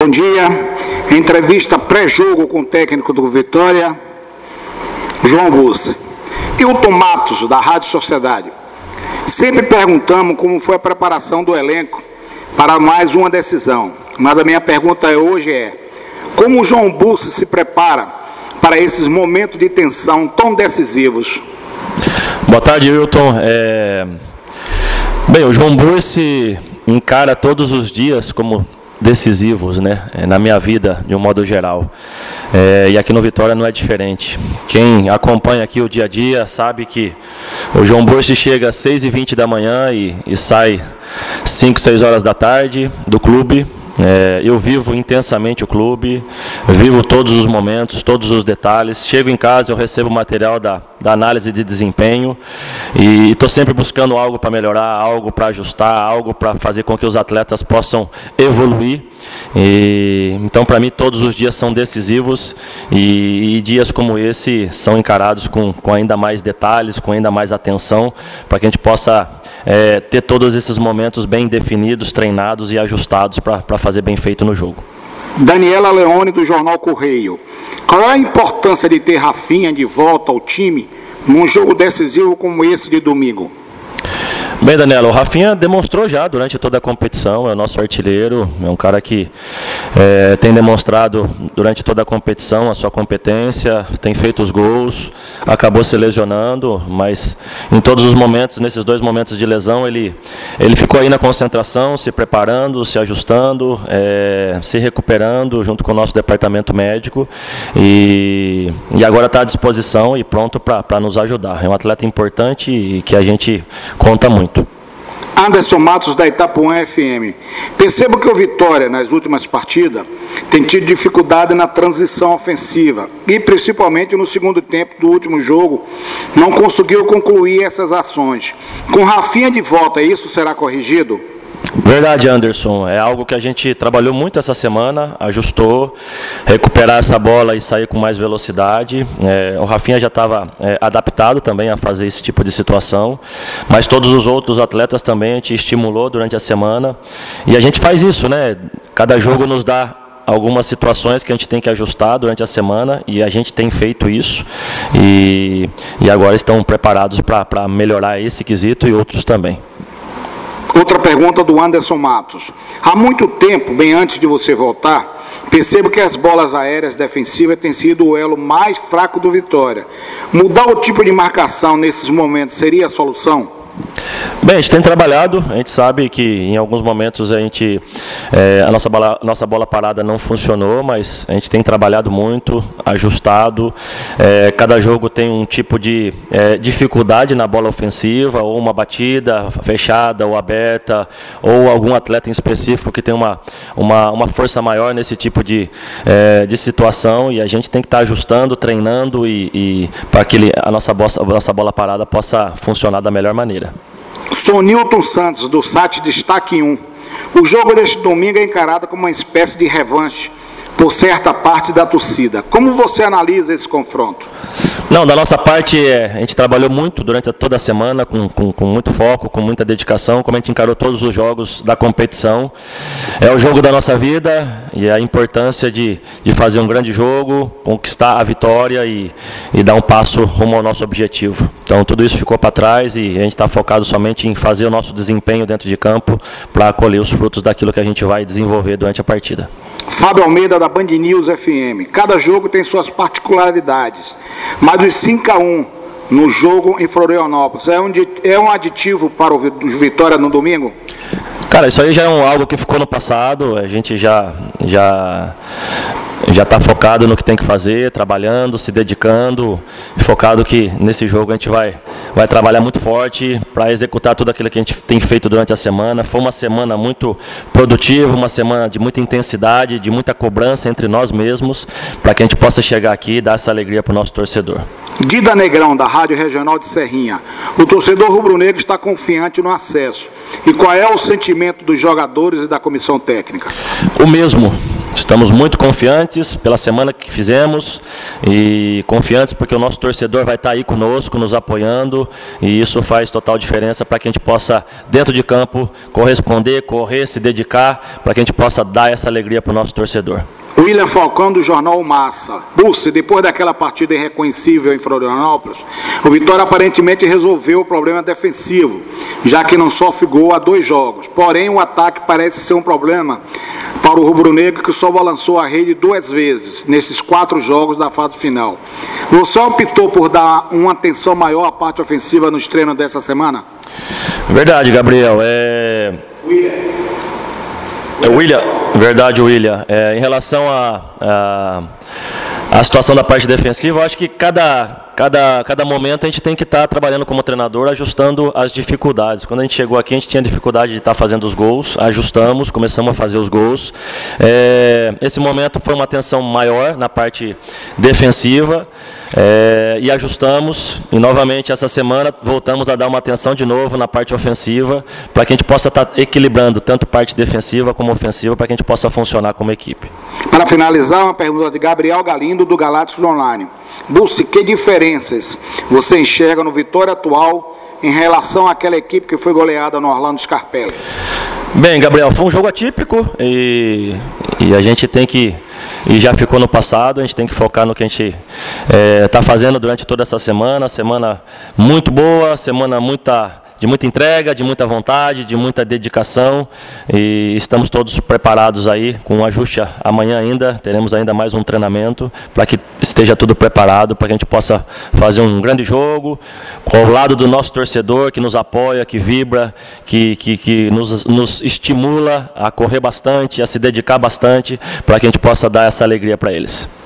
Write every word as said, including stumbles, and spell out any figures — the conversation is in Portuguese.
Bom dia. Entrevista pré-jogo com o técnico do Vitória, João Bussi. Hilton Matos, da Rádio Sociedade. Sempre perguntamos como foi a preparação do elenco para mais uma decisão. Mas a minha pergunta hoje é: como o João Bussi se prepara para esses momentos de tensão tão decisivos? Boa tarde, Hilton. É... Bem, o João Bussi encara todos os dias como decisivos, né, na minha vida, de um modo geral. É, e aqui no Vitória não é diferente. Quem acompanha aqui o dia a dia sabe que o João Bussi chega às seis e vinte da manhã e, e sai cinco, seis horas da tarde do clube. É, eu vivo intensamente o clube, vivo todos os momentos, todos os detalhes. Chego em casa, eu recebo material da, da análise de desempenho e estou sempre buscando algo para melhorar, algo para ajustar, algo para fazer com que os atletas possam evoluir. E, então, para mim, todos os dias são decisivos e, e dias como esse são encarados com, com ainda mais detalhes, com ainda mais atenção, para que a gente possa É, ter todos esses momentos bem definidos, treinados e ajustados para fazer bem feito no jogo. Daniela Leone, do Jornal Correio. Qual é a importância de ter Rafinha de volta ao time num jogo decisivo como esse de domingo? Bem, Daniela, o Rafinha demonstrou já durante toda a competição, é o nosso artilheiro, é um cara que é, tem demonstrado durante toda a competição a sua competência, tem feito os gols, acabou se lesionando, mas em todos os momentos, nesses dois momentos de lesão, ele, ele ficou aí na concentração, se preparando, se ajustando, é, se recuperando junto com o nosso departamento médico e, e agora está à disposição e pronto para nos ajudar. É um atleta importante e que a gente conta muito. Anderson Matos, da Itapuã F M. Percebo que o Vitória, nas últimas partidas, tem tido dificuldade na transição ofensiva e, principalmente no segundo tempo do último jogo, não conseguiu concluir essas ações. Com Rafinha de volta, isso será corrigido? Verdade, Anderson. É algo que a gente trabalhou muito essa semana, ajustou, recuperar essa bola e sair com mais velocidade. É, o Rafinha já estava é, adaptado também a fazer esse tipo de situação, mas todos os outros atletas também a gente estimulou durante a semana. E a gente faz isso, né? Cada jogo nos dá algumas situações que a gente tem que ajustar durante a semana e a gente tem feito isso e, e agora estão preparados para melhorar esse quesito e outros também. Outra pergunta do Anderson Matos. Há muito tempo, bem antes de você voltar, percebo que as bolas aéreas defensivas têm sido o elo mais fraco do Vitória. Mudar o tipo de marcação nesses momentos seria a solução? Bem, a gente tem trabalhado, a gente sabe que em alguns momentos a, gente, é, a nossa, bola, nossa bola parada não funcionou, mas a gente tem trabalhado muito, ajustado. É, cada jogo tem um tipo de é, dificuldade na bola ofensiva, ou uma batida fechada ou aberta, ou algum atleta em específico que tem uma, uma, uma força maior nesse tipo de, é, de situação, e a gente tem que estar ajustando, treinando e, e para que ele, a, nossa bola, a nossa bola parada possa funcionar da melhor maneira. Sonilton Santos, do Sat Destaque um. O jogo deste domingo é encarado como uma espécie de revanche por certa parte da torcida. Como você analisa esse confronto? Não, da nossa parte, a gente trabalhou muito durante toda a semana, com, com, com muito foco, com muita dedicação, como a gente encarou todos os jogos da competição. É o jogo da nossa vida e a importância de, de fazer um grande jogo, conquistar a vitória e, e dar um passo rumo ao nosso objetivo. Então, tudo isso ficou para trás e a gente está focado somente em fazer o nosso desempenho dentro de campo para colher os frutos daquilo que a gente vai desenvolver durante a partida. Fábio Almeida, da Band News F M. Cada jogo tem suas particularidades, mas os cinco a um no jogo em Florianópolis é um, é um aditivo para o Vitória no domingo? Cara, isso aí já é um, algo que ficou no passado, a gente já já já está focado no que tem que fazer, trabalhando, se dedicando, focado que nesse jogo a gente vai, vai trabalhar muito forte para executar tudo aquilo que a gente tem feito durante a semana. Foi uma semana muito produtiva, uma semana de muita intensidade, de muita cobrança entre nós mesmos, para que a gente possa chegar aqui e dar essa alegria para o nosso torcedor. Dida Negrão, da Rádio Regional de Serrinha. O torcedor rubro-negro está confiante no acesso. E qual é o sentimento dos jogadores e da comissão técnica? O mesmo. Estamos muito confiantes pela semana que fizemos e confiantes porque o nosso torcedor vai estar aí conosco, nos apoiando, e isso faz total diferença para que a gente possa, dentro de campo, corresponder, correr, se dedicar, para que a gente possa dar essa alegria para o nosso torcedor. William Falcão, do Jornal Massa. Bussi, depois daquela partida irreconhecível em Florianópolis, o Vitória aparentemente resolveu o problema defensivo, já que não sofre gol há dois jogos. Porém, o ataque parece ser um problema para o rubro-negro, que só balançou a rede duas vezes nesses quatro jogos da fase final. Você optou por dar uma atenção maior à parte ofensiva nos treinos dessa semana? Verdade, Gabriel. É... É William, verdade, William. É, em relação à a, a, a situação da parte defensiva, eu acho que cada, cada, cada momento a gente tem que estar tá trabalhando como treinador, ajustando as dificuldades. Quando a gente chegou aqui, a gente tinha dificuldade de estar tá fazendo os gols, ajustamos, começamos a fazer os gols. É, esse momento foi uma atenção maior na parte defensiva. É, e ajustamos, e novamente essa semana voltamos a dar uma atenção de novo na parte ofensiva, para que a gente possa estar equilibrando tanto parte defensiva como ofensiva, para que a gente possa funcionar como equipe. Para finalizar, uma pergunta de Gabriel Galindo, do Galácticos Online. Bussi, que diferenças você enxerga no Vitória atual em relação àquela equipe que foi goleada no Orlando Scarpelli? Bem, Gabriel, foi um jogo atípico e, e a gente tem que, e já ficou no passado, a gente tem que focar no que a gente está é, fazendo durante toda essa semana, semana muito boa, semana muita, de muita entrega, de muita vontade, de muita dedicação, e estamos todos preparados aí, com um ajuste amanhã ainda, teremos ainda mais um treinamento, para que esteja tudo preparado, para que a gente possa fazer um grande jogo, ao lado do nosso torcedor, que nos apoia, que vibra, que, que, que nos, nos estimula a correr bastante, a se dedicar bastante, para que a gente possa dar essa alegria para eles.